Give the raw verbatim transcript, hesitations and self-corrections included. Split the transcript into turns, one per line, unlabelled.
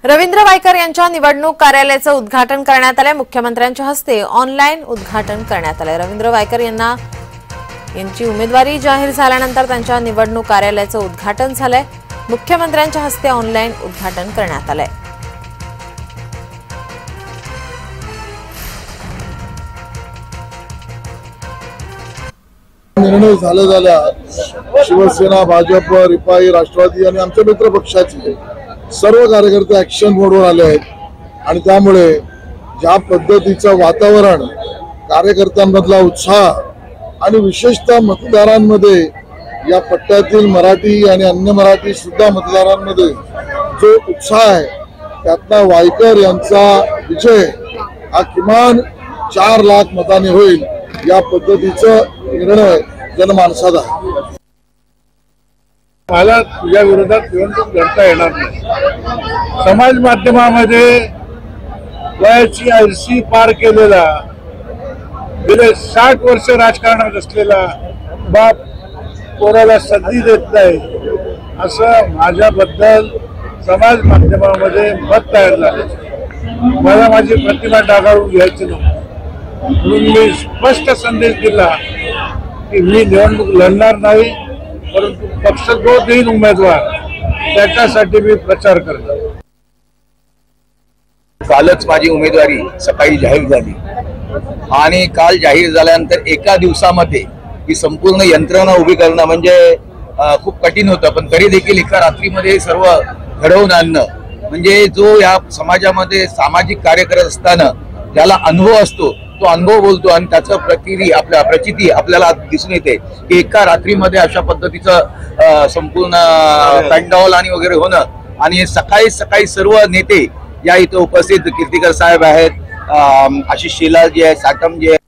रवींद्र वायकर यांच्या निवडणूक कार्यालयाचं उद्घाटन करण्यात आले। मुख्यमंत्र्यांच्या हस्ते ऑनलाईन उद्घाटन करण्यात आले। रवींद्र वायकर यांना यांची उमेदवारी जाहीर झाल्यानंतर त्यांच्या निवडणूक कार्यालयाचं उद्घाटन झालंय। मुख्यमंत्र्यांच्या हस्ते ऑनलाईन उद्घाटन करण्यात आले।
निर्णय झाला झाला शिवसेना, भाजप, रिपाई, राष्ट्रवादी आणि आमच्या मित्र पक्षाचे सर्व कार्यकर्ते ऍक्शन मोडवर आले आहेत आणि त्यामुळे ज्या पद्धतीचं वातावरण, कार्यकर्त्यांमधला उत्साह आणि विशेषतः मतदारांमध्ये, या पट्ट्यातील मराठी आणि अन्य मराठी सुद्धा मतदारांमध्ये जो उत्साह आहे, त्यातला वायकर यांचा विजय हा किमान चार लाख मतांनी होईल या पद्धतीचा निर्णय जनमानसात आहे।
मला तुझ्या विरोधात निवडणूक लढता येणार नाही। समाज माध्यमामध्ये वयाची ऐंशी पार केलेला, गेले साठ वर्ष राजकारणात असलेला बाप पोराला संधी देत नाही असं माझ्याबद्दल समाज माध्यमामध्ये मत तयार झाले। मला माझी प्रतिमा डागाळून घ्यायची नव्हती, म्हणून मी स्पष्ट संदेश दिला की मी निवडणूक लढणार नाही, परंतु पक्ष जो देईल उमेदवार त्याच्यासाठी मी प्रचार करणार।
कालच माझी उमेदवारी सकाळी जाहीर झाली आणि काल जाहीर झाल्यानंतर एका दिवसामध्ये ही संपूर्ण यंत्रणा उभी करणं म्हणजे खूप कठीण होतं, पण तरी देखील एका रात्रीमध्ये सर्व घडवून आणणं म्हणजे जो या समाजामध्ये सामाजिक कार्य करत असताना ज्याला अनुभव असतो तो अनुभव बोलतो आणि त्याचं प्रतिरी आपल्या प्रचिती आपल्याला दिसून येते की एका रात्रीमध्ये अशा पद्धतीचं संपूर्ण पॅन्डॉल आणि वगैरे होणं। आणि सकाळी सकाळी सर्व नेते या इथं उपस्थित, कीर्तिकर साहेब आहेत, आशिष शेलार जी आहे, साटम जी आहे,